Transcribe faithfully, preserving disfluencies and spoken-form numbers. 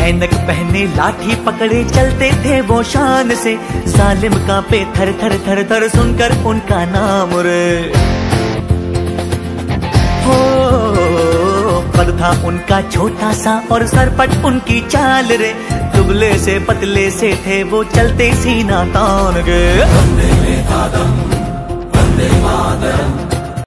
ऐनक पहने लाठी पकड़े चलते थे वो शान से, जालिम कांपे थर थर थर थर सुनकर उनका नाम रे। हो कद था उनका छोटा सा और सरपट उनकी चाल रे, दुबले से पतले से थे वो चलते सीना तान के। वंदे मातरम, वंदे मातरम।